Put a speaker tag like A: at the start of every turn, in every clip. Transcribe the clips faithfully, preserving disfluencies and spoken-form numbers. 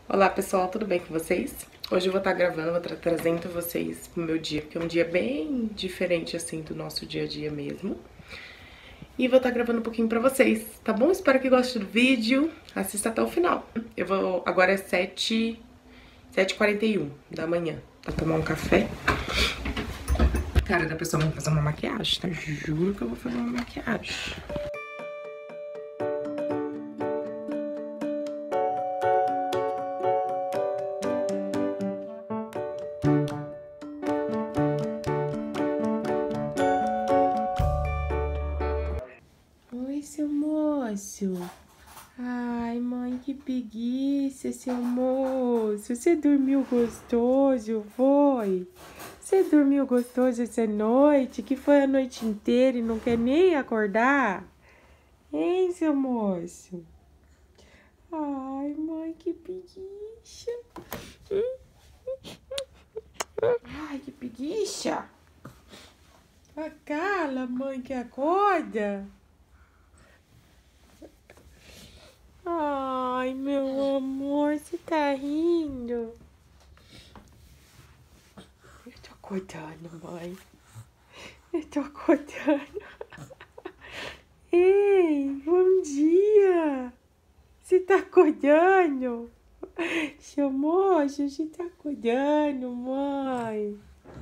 A: Olá pessoal, tudo bem com vocês? Hoje eu vou estar gravando, vou estar trazendo vocês pro meu dia, porque é um dia bem diferente assim do nosso dia a dia mesmo. E vou estar gravando um pouquinho pra vocês, tá bom? Espero que gostem do vídeo, assista até o final. Eu vou, agora é sete e quarenta e um da manhã, vou tomar um café. Cara, da pessoa vai fazer uma maquiagem, tá? Juro que eu vou fazer uma maquiagem. Oi, seu moço. Ai, mãe, que preguiça, seu moço. Você dormiu gostoso, foi? Você dormiu gostoso essa noite? Que foi a noite inteira e não quer nem acordar? Hein, seu moço? Ai, mãe, que preguiça. Ai, que preguiça. Ah, cala, mãe, que acorda. Ai, meu amor, você tá rindo? Eu tô acordando, mãe. Eu tô acordando. Ei, bom dia. Você tá acordando? Seu moço, você tá acordando, mãe?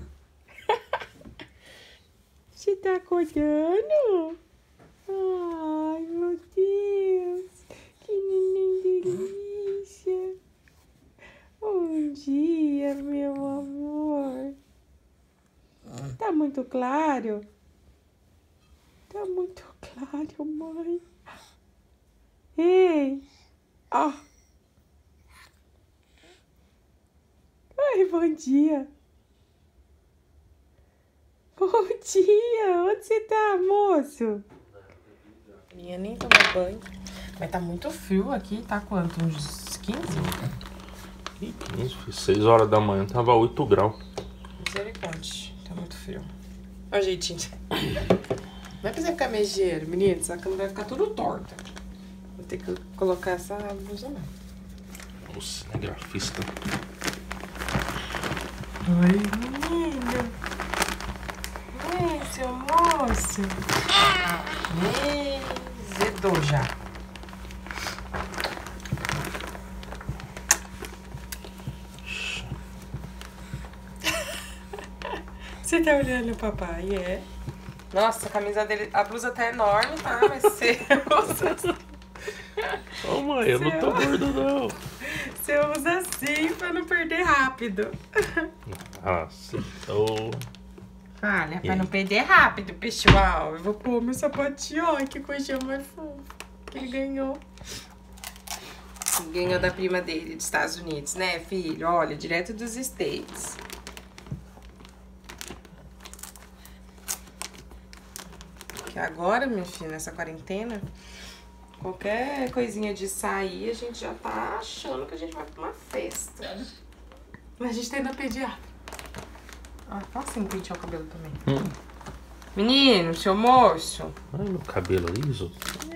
A: Você tá acordando? Ai, meu Deus. Que neném delícia. Bom dia, meu amor. Tá muito claro? Tá muito claro, mãe. Ei. Ó. Ai, bom dia. Bom dia. Onde você tá, moço? Minha nem tomou banho. Mas tá muito frio aqui, tá quanto? Uns quinze?
B: Ih, quinze, seis horas da manhã tava oito graus.
A: Misericórdia, tá muito frio. Olha o jeitinho. Não é pra você ficar megeiro, menino, essa cama vai ficar tudo torta. Vou ter que colocar essa blusa lá.
B: O cinegrafista.
A: Oi, menino. Ei, seu moço. Ei, zedou já. Você tá olhando o papai, é? Nossa, a camisa dele, a blusa tá enorme, tá? Mas você usa...
B: Ô mãe, eu não tô gordo não.
A: Você usa assim pra não perder rápido.
B: Nossa, tô...
A: Olha, pra não perder rápido, pessoal. Eu vou pôr meu sapatinho, ó, que coisinha mais fofa que ele ganhou. Ele ganhou da prima dele, dos Estados Unidos, né, filho? Olha, direto dos States. Que agora, minha filha, nessa quarentena, qualquer coisinha de sair, a gente já tá achando que a gente vai pra uma festa. Mas a gente tá indo na pediatra. Ah, fala assim, pentear o cabelo também.
B: Hum.
A: Menino, seu moço.
B: Ai, meu cabelo liso.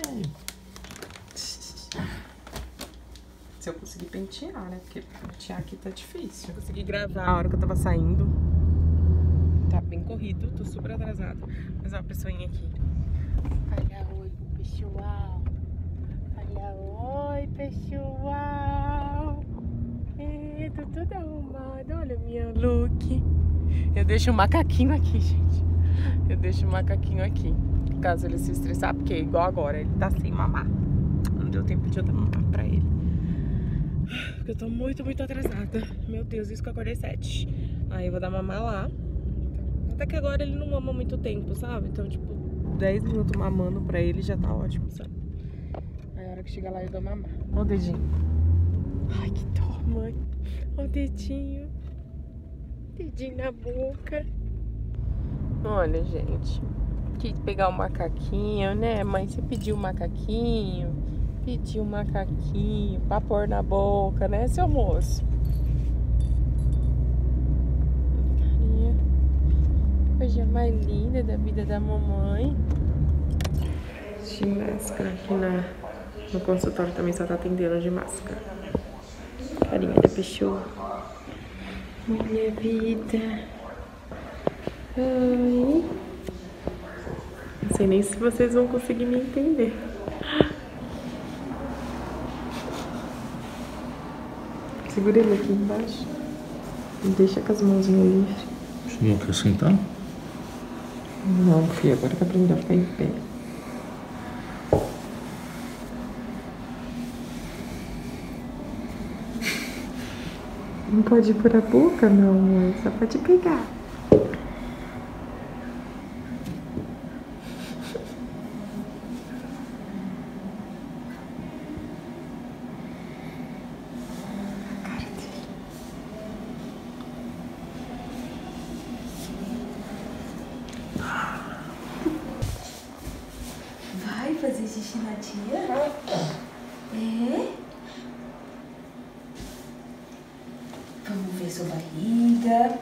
A: Se eu conseguir pentear, né? Porque pentear aqui tá difícil. Eu consegui gravar a hora que eu tava saindo. Tá bem corrido, tô super atrasada. Mas ó, a pessoinha aqui. Fala oi, pessoal. Fala oi, pessoal. É, tô toda arrumada. Olha o meu look. Eu deixo o macaquinho aqui, gente. Eu deixo o macaquinho aqui. Caso ele se estressar, porque igual agora, ele tá sem mamar. Não deu tempo de eu dar mamar pra ele. Porque eu tô muito, muito atrasada. Meu Deus, isso que eu acordei sete. Aí eu vou dar mamar lá. Até que agora ele não mama muito tempo, sabe? Então, tipo, dez minutos mamando pra ele já tá ótimo, sabe? Aí a hora que chegar lá eu dou mamar. Ó o dedinho. Ai, que dó, mãe. Ó o dedinho. Dedinho na boca. Olha, gente. Quis pegar o macaquinho, né? Mãe, você pediu o macaquinho. Pediu o macaquinho pra pôr na boca, né, seu moço? Carinha. Coisa mais linda da vida da mamãe. De máscara aqui na, no consultório também só tá atendendo de máscara. Carinha. fechou. Minha vida. Ai. Não sei nem se vocês vão conseguir me entender. Segura ele aqui embaixo. E deixa com as mãozinhas livres.
B: Você não quer sentar?
A: Não, filho, agora que aprendeu a ficar em pé. Não pode ir por a boca, meu amor. Só pode pegar.
C: Vai fazer xixi na tia? É? Vamos ver sua barriga.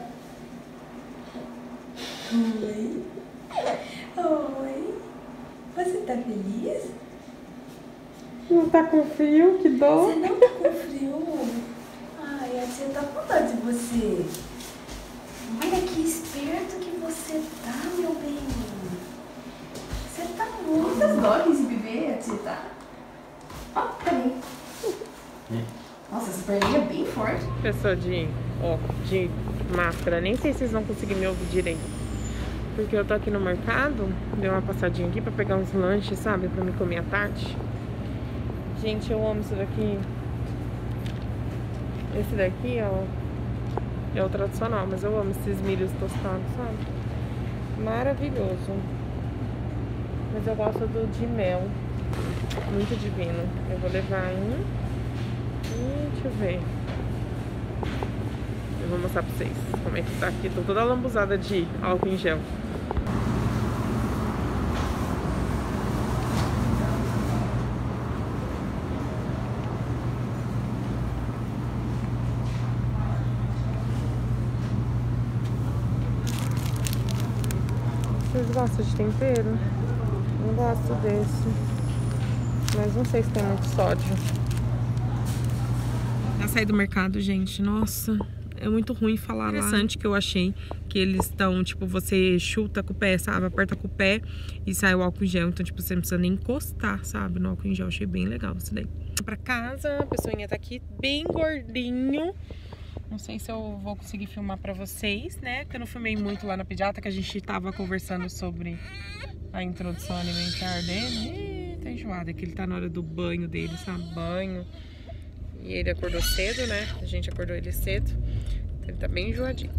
C: Oi. Oi. Você tá feliz?
A: Não tá com frio? Que dor.
C: Você não tá com frio? Ai, a tia tá com dó de você. Olha que esperto que você tá, meu bem. Você tá muitas dores de bebê, a tia tá. Ó, peraí. Nossa, essa perninha é bem forte.
A: Pessoa de, ó, de máscara, nem sei se vocês vão conseguir me ouvir direito. Porque eu tô aqui no mercado, dei uma passadinha aqui pra pegar uns lanches, sabe? Pra me comer à tarde. Gente, eu amo isso daqui. Esse daqui, ó, é o tradicional, mas eu amo esses milhos tostados, sabe? Maravilhoso. Mas eu gosto do de mel. Muito divino. Eu vou levar um. Hum, deixa eu ver. Eu vou mostrar pra vocês como é que tá aqui. Tô toda lambuzada de álcool em gel. Vocês gostam de tempero? Não gosto desse. Mas não sei se tem muito sódio. Já saí do mercado, gente. Nossa, é muito ruim falar. Interessante lá. Que eu achei que eles estão, tipo, você chuta com o pé, sabe? Aperta com o pé e sai o álcool em gel. Então, tipo, você não precisa nem encostar, sabe? No álcool em gel. Achei bem legal isso daí. Pra casa, a pessoinha tá aqui bem gordinho. Não sei se eu vou conseguir filmar pra vocês, né? Que eu não filmei muito lá na pediatra, que a gente tava conversando sobre a introdução alimentar dele. Ih, tá enjoado. É que ele tá na hora do banho dele, sabe? Banho. E ele acordou cedo, né? A gente acordou ele cedo. Então ele tá bem enjoadinho.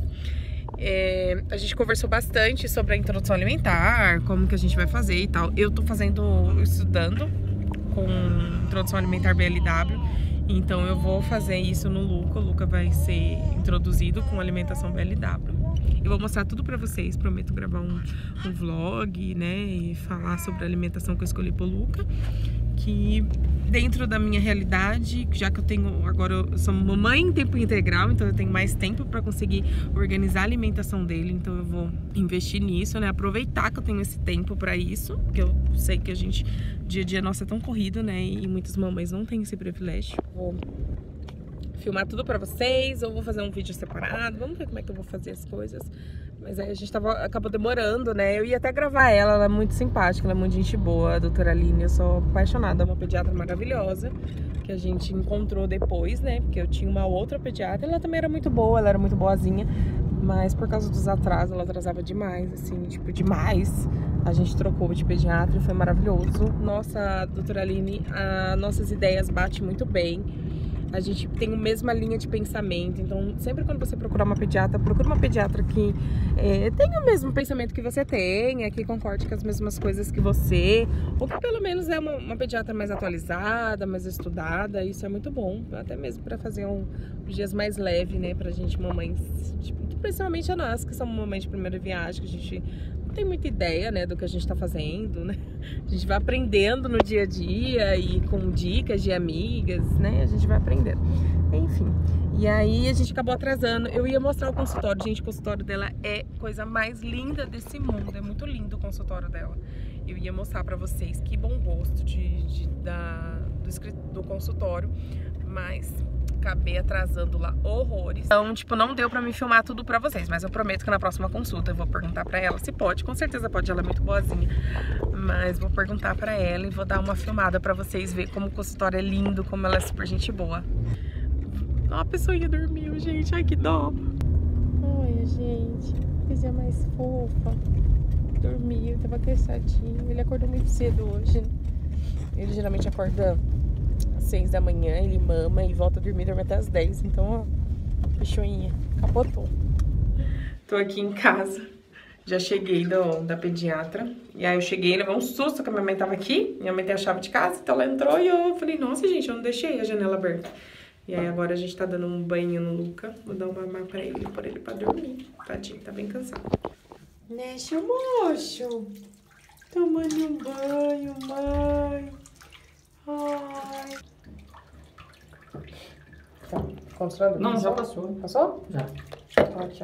A: É, a gente conversou bastante sobre a introdução alimentar, como que a gente vai fazer e tal. Eu tô fazendo, estudando com introdução alimentar B L W. Então eu vou fazer isso no Luca. O Luca vai ser introduzido com alimentação B L W. Eu vou mostrar tudo pra vocês. Prometo gravar um, um vlog, né? E falar sobre a alimentação que eu escolhi pro Luca. Que dentro da minha realidade, já que eu tenho agora, eu sou mamãe em tempo integral, então eu tenho mais tempo para conseguir organizar a alimentação dele, então eu vou investir nisso, né? Aproveitar que eu tenho esse tempo para isso, porque eu sei que a gente, dia a dia nosso é tão corrido, né? E muitas mamães não têm esse privilégio. Vou filmar tudo pra vocês, ou vou fazer um vídeo separado, vamos ver como é que eu vou fazer as coisas. Mas aí a gente tava, acabou demorando, né? Eu ia até gravar ela, ela é muito simpática, ela é muito gente boa, a doutora Aline. Eu sou apaixonada, é uma pediatra maravilhosa, que a gente encontrou depois, né? Porque eu tinha uma outra pediatra, ela também era muito boa, ela era muito boazinha. Mas por causa dos atrasos, ela atrasava demais, assim, tipo, demais. A gente trocou de pediatra e foi maravilhoso. Nossa, doutora Aline, as nossas ideias batem muito bem. A gente tem a mesma linha de pensamento, então sempre quando você procurar uma pediatra, procura uma pediatra que é, tenha o mesmo pensamento que você tenha, que concorde com as mesmas coisas que você, ou que pelo menos é uma, uma pediatra mais atualizada, mais estudada. Isso é muito bom, até mesmo para fazer um, uns dias mais leve, né, pra gente mamães, tipo, principalmente a nós que somos mamães de primeira viagem, que a gente não tem muita ideia, né, do que a gente tá fazendo, né? A gente vai aprendendo no dia a dia e com dicas de amigas, né? A gente vai aprendendo. Enfim, e aí a gente acabou atrasando. Eu ia mostrar o consultório, gente, o consultório dela é coisa mais linda desse mundo. É muito lindo o consultório dela. Eu ia mostrar pra vocês, que bom gosto de, de, da, do, do consultório, mas acabei atrasando lá horrores. Então, tipo, não deu pra me filmar tudo pra vocês, mas eu prometo que na próxima consulta eu vou perguntar pra ela se pode. Com certeza pode, ela é muito boazinha. Mas vou perguntar pra ela e vou dar uma filmada pra vocês verem como o consultório é lindo, como ela é super gente boa. Ó, a pessoinha dormiu, gente. Ai, que dó. Olha, gente. Coisa mais fofa. Dormiu, tava cansadinho. Ele acordou muito cedo hoje. Ele geralmente acorda às seis da manhã, ele mama e volta a dormir, dorme até às dez. Então, ó, bichoinha, capotou. Tô aqui em casa. Já cheguei do, da pediatra. E aí eu cheguei, levei um susto que a minha mãe tava aqui. Minha mãe tem a chave de casa, então ela entrou e eu falei, nossa, gente, eu não deixei a janela aberta. E aí agora a gente tá dando um banho no Luca. Vou dar um mamar pra ele, por ele pra dormir. Tadinho, tá bem cansado. Né, seu moço? Tomando um banho, mãe. Ai. Tá, condicionador.
D: Não, já passou.
A: Passou?
D: Já.
A: Tá aqui,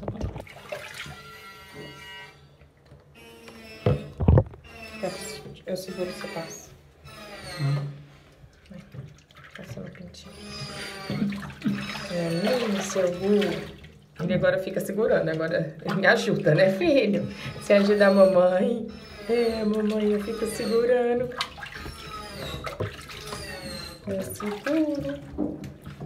A: ó. Eu seguro, você passa.
D: Hum.
A: Passa no cantinho. É, seu Gu. Ele agora fica segurando, agora ele me ajuda, né, filho? Você ajuda a mamãe. É, mamãe, eu fico segurando. Eu seguro.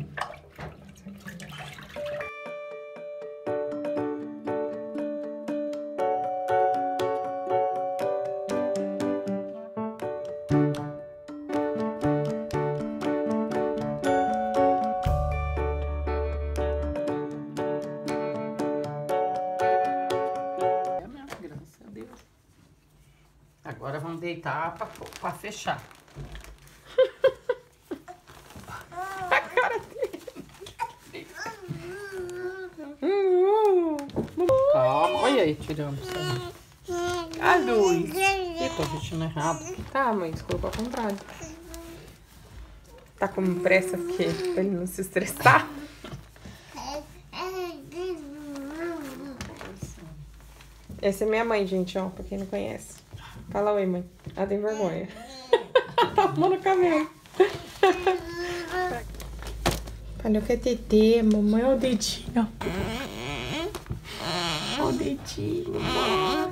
D: Agora vamos deitar pra, pra fechar.
A: A cara dele.
D: Calma, olha aí, tiramos.
A: A luz.
D: Ih, tô vestindo errado.
A: Tá, mãe, colocou ao contrário. Tá com pressa porque pra ele não se estressar. Essa é minha mãe, gente, ó, pra quem não conhece. Fala oi, mãe. Ela tem vergonha. Tá arrumando o cabelo. Olha que é tetê, mamãe. Olha o dedinho, ó. Olha o dedinho, mãe.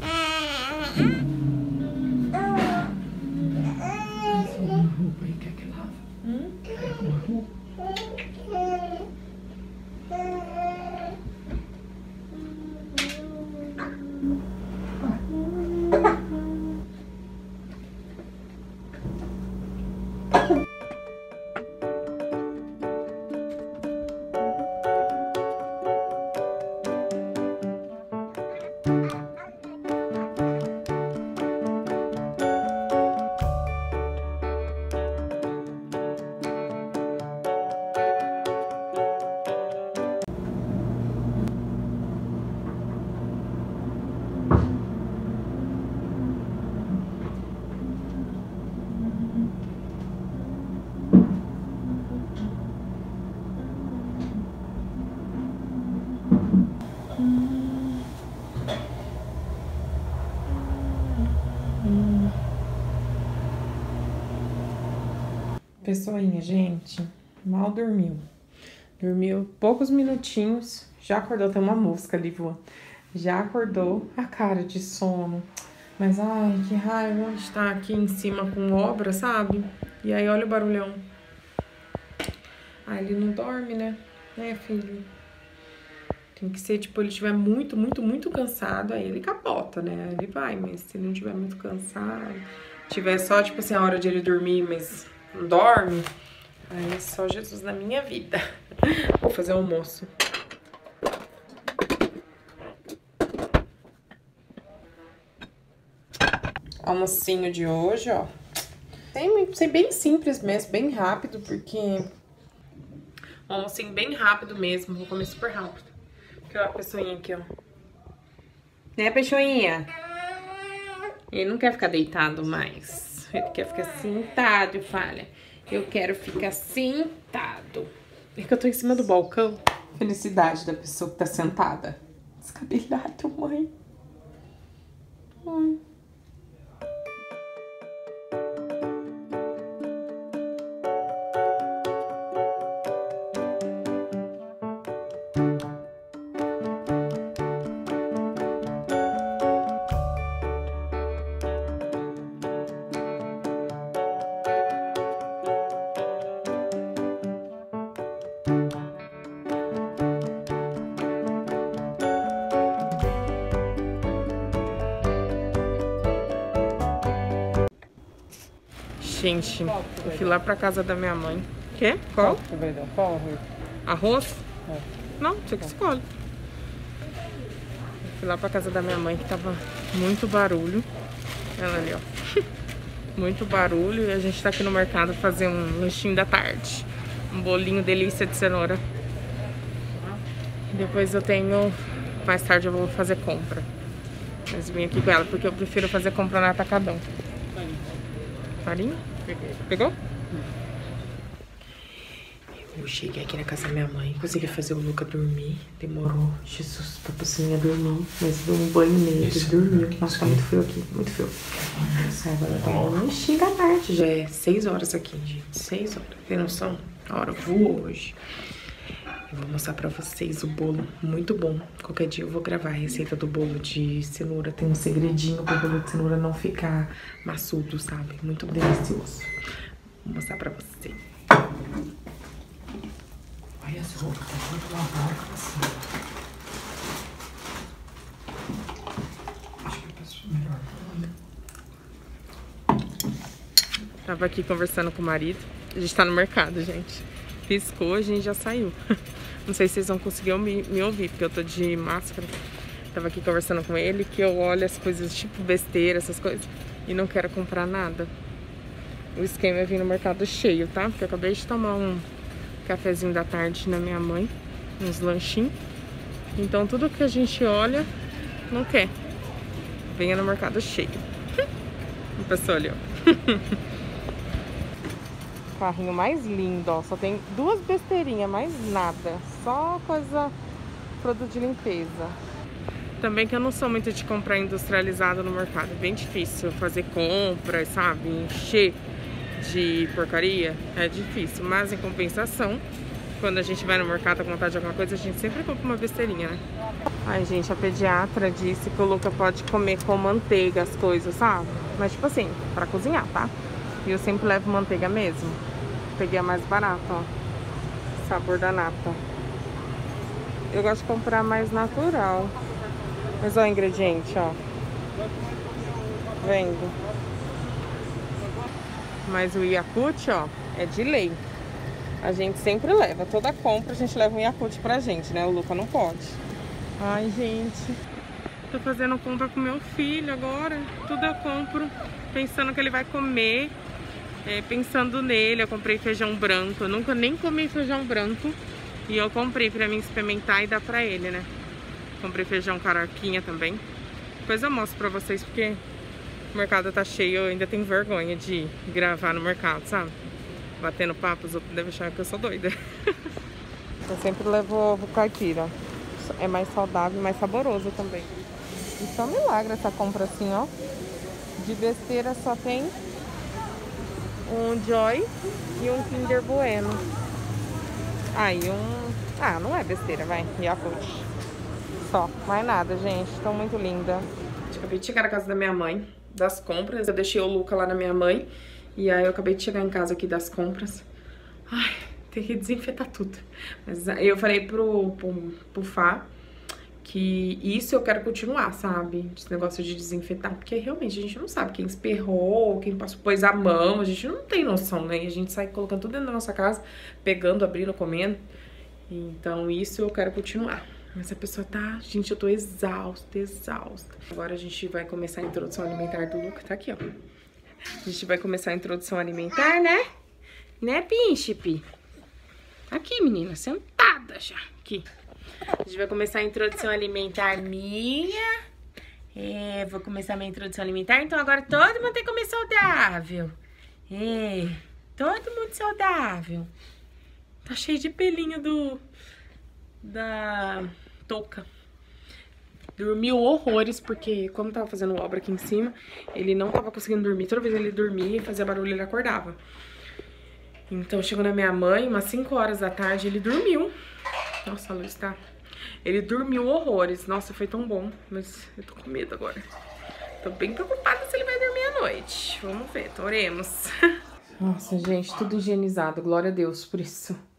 A: Quer que lava? Hum? Pessoinha, gente, mal dormiu. Dormiu poucos minutinhos, já acordou, tem uma mosca ali voando. Já acordou, a cara de sono. Mas, ai, que raiva estar aqui em cima com obra, sabe? E aí, olha o barulhão. Ah, ele não dorme, né? Né, filho? Tem que ser, tipo, ele estiver muito, muito, muito cansado, aí ele capota, né? Aí ele vai, mas se ele não estiver muito cansado, tiver só, tipo assim, a hora de ele dormir, mas não dorme, aí é só Jesus na minha vida. Vou fazer o almoço. Almocinho de hoje, ó. Tem, sei, bem simples mesmo, bem rápido, porque... Um almocinho bem rápido mesmo, vou comer super rápido. Aqui, ó, a pessoinha aqui, ó. Né, pessoinha? Ele não quer ficar deitado mais. Ele quer ficar sentado, fala. Eu quero ficar sentado. É que eu tô em cima do balcão. Felicidade da pessoa que tá sentada. Descabelado, mãe. Ai. Gente, eu fui lá pra casa da minha mãe. Quê? Qual?
D: Qual arroz?
A: Arroz?
D: É.
A: Não, você que escolhe. Eu fui lá pra casa da minha mãe que tava muito barulho. Ela ali, ó. Muito barulho. E a gente tá aqui no mercado fazer um lanchinho da tarde. Um bolinho delícia de cenoura. Depois eu tenho... Mais tarde eu vou fazer compra. Mas vim aqui com ela porque eu prefiro fazer compra no atacadão. Farinha? Pegou? Eu cheguei aqui na casa da minha mãe, consegui fazer o Luca dormir. Demorou, Jesus, pra pessoa dormir. Mas deu um banho nele, ele dormiu. Nossa, tá muito frio aqui, muito frio. Nossa, agora tá um xinga a tarde. Já é seis horas aqui, gente. Seis horas. Tem noção? A hora voou hoje. Eu vou mostrar pra vocês o bolo, muito bom. Qualquer dia eu vou gravar a receita do bolo de cenoura. Tem um segredinho pro bolo de cenoura não ficar maçudo, sabe? Muito delicioso. Vou mostrar pra vocês. Olha essa roupa, tá muito lavada assim. Acho que eu passo melhor. Tava aqui conversando com o marido. A gente tá no mercado, gente. Piscou, a gente já saiu. Não sei se vocês vão conseguir me, me ouvir, porque eu tô de máscara. Tava aqui conversando com ele, que eu olho as coisas tipo besteira, essas coisas, e não quero comprar nada. O esquema é vir no mercado cheio, tá? Porque eu acabei de tomar um cafezinho da tarde na minha mãe, uns lanchinhos. Então tudo que a gente olha, não quer. Venha no mercado cheio. O pessoal ali, ó. Carrinho mais lindo, ó. Só tem duas besteirinhas, mais nada. Só coisa, produto de limpeza. Também que eu não sou muito de comprar industrializado no mercado. É bem difícil fazer compras, sabe? Encher de porcaria. É difícil. Mas em compensação, quando a gente vai no mercado com vontade de alguma coisa, a gente sempre compra uma besteirinha, né? Ai, gente, a pediatra disse que o Luca pode comer com manteiga as coisas, sabe? Mas tipo assim, pra cozinhar, tá? E eu sempre levo manteiga mesmo. Peguei a mais barata, ó. Sabor da nata. Eu gosto de comprar mais natural. Mas ó o ingrediente, ó. Vendo? Mas o Yakult, ó, é de lei. A gente sempre leva. Toda compra a gente leva um Yakult pra gente, né? O Luca não pode. Ai, gente. Tô fazendo compra com meu filho agora. Tudo eu compro pensando que ele vai comer. É, pensando nele, eu comprei feijão branco. Eu nunca nem comi feijão branco. E eu comprei pra mim experimentar e dar pra ele, né? Comprei feijão carioquinha também. Depois eu mostro pra vocês, porque o mercado tá cheio. Eu ainda tenho vergonha de gravar no mercado, sabe? Batendo papo, os outros devem achar que eu sou doida. Eu sempre levo ovo caipira. É mais saudável e mais saboroso também. Isso é um milagre essa compra assim, ó. De besteira só tem um Joy e um Kinder Bueno. Ah, e um... Ah, não é besteira, vai. Yakult. Só, mais nada, gente. Tô muito linda. Acabei de chegar na casa da minha mãe, das compras. Eu deixei o Luca lá na minha mãe. E aí eu acabei de chegar em casa aqui das compras. Ai, tem que desinfetar tudo. Mas eu falei pro, pro, pro Fá que isso eu quero continuar, sabe? Esse negócio de desinfetar, porque realmente a gente não sabe quem esperrou, quem passou, pôs a mão, a gente não tem noção, né? E a gente sai colocando tudo dentro da nossa casa, pegando, abrindo, comendo. Então isso eu quero continuar. Mas a pessoa tá... Gente, eu tô exausta, exausta. Agora a gente vai começar a introdução alimentar do Luca, tá aqui, ó. A gente vai começar a introdução alimentar, né? Né, Príncipe? Aqui, menina, sentada já, aqui. A gente vai começar a introdução alimentar minha. É, vou começar a minha introdução alimentar. Então agora todo mundo tem que comer saudável. É, todo mundo saudável. Tá cheio de pelinho do... Da touca. Dormiu horrores, porque como tava fazendo obra aqui em cima, ele não tava conseguindo dormir. Toda vez que ele dormia e fazia barulho, ele acordava. Então chegou na minha mãe, umas cinco horas da tarde, ele dormiu. Nossa, a luz tá... Ele dormiu horrores. Nossa, foi tão bom. Mas eu tô com medo agora. Tô bem preocupada se ele vai dormir à noite. Vamos ver, então oremos. Nossa, gente, tudo higienizado. Glória a Deus por isso.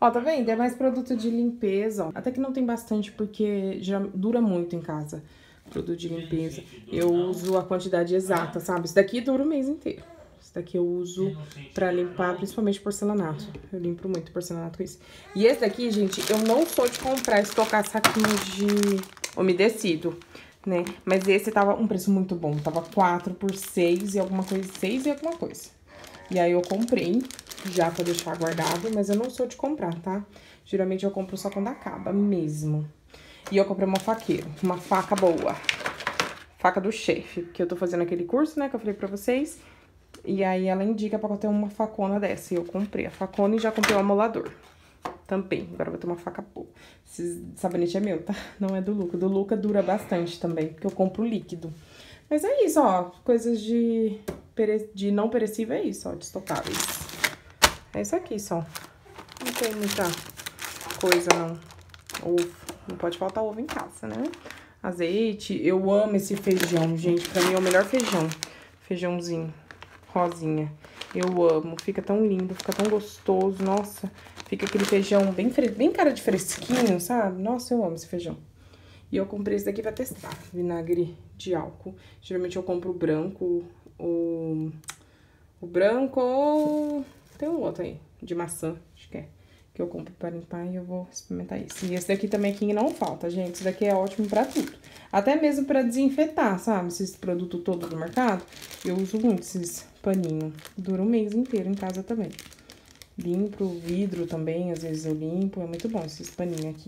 A: Ó, tá vendo? É mais produto de limpeza, ó. Até que não tem bastante, porque já dura muito em casa. Produto de limpeza. Eu uso a quantidade exata, sabe? Isso daqui dura o mês inteiro. Isso daqui eu uso pra limpar, principalmente porcelanato. Eu limpo muito porcelanato com isso. E esse daqui, gente, eu não sou de comprar, estocar saquinho de umedecido, né? Mas esse tava um preço muito bom. Tava quatro por seis e alguma coisa, seis e alguma coisa. E aí eu comprei, já pra deixar guardado, mas eu não sou de comprar, tá? Geralmente eu compro só quando acaba mesmo. E eu comprei uma faqueira, uma faca boa. Faca do chefe, porque eu tô fazendo aquele curso, né, que eu falei pra vocês. E aí ela indica pra eu ter uma facona dessa. E eu comprei a facona e já comprei o amolador. Também. Agora eu vou ter uma faca boa. Esse sabonete é meu, tá? Não é do Luca. Do Luca dura bastante também, porque eu compro líquido. Mas é isso, ó. Coisas de, pere... de não perecível é isso, ó. De estocáveis. É isso aqui só. Não tem muita coisa, não. Ovo. Não pode faltar ovo em casa, né? Azeite. Eu amo esse feijão, gente. Pra mim é o melhor feijão. Feijãozinho. Rosinha. Eu amo. Fica tão lindo, fica tão gostoso. Nossa, fica aquele feijão bem, fre... bem cara de fresquinho, sabe? Nossa, eu amo esse feijão. E eu comprei esse daqui pra testar. Vinagre de álcool. Geralmente eu compro o branco, o... O branco ou... Tem um outro aí, de maçã, acho que é. Que eu compro pra limpar e eu vou experimentar isso. E esse daqui também aqui não falta, gente. Esse daqui é ótimo pra tudo. Até mesmo pra desinfetar, sabe? Esses produtos todos do mercado. Eu uso muito esses paninhos. Dura um mês inteiro em casa também. Limpo o vidro também, às vezes eu limpo. É muito bom esses paninhos aqui.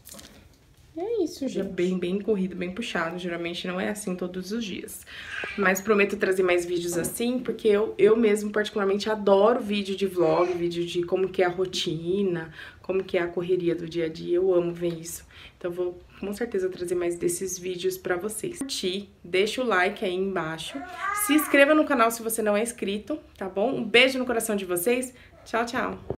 A: E é isso, gente. É bem, bem corrido, bem puxado. Geralmente não é assim todos os dias. Mas prometo trazer mais vídeos assim, porque eu, eu mesmo particularmente adoro vídeo de vlog, vídeo de como que é a rotina, como que é a correria do dia a dia. Eu amo ver isso. Então eu vou com certeza trazer mais desses vídeos pra vocês. Curtir, deixa o like aí embaixo. Se inscreva no canal se você não é inscrito, tá bom? Um beijo no coração de vocês. Tchau, tchau.